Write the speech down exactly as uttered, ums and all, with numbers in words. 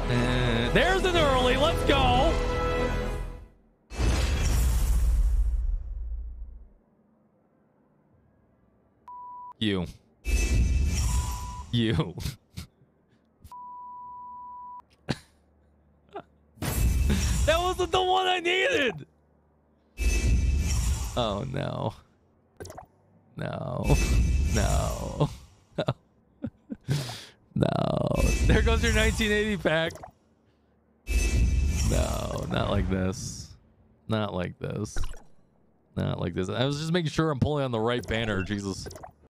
And there's an early. Let's go. You. You. That wasn't the one I needed. Oh no. No. No. No. No. There goes your nineteen eighty pack. No, not like this. Not like this. Not like this. I was just making sure I'm pulling on the right banner. Jesus.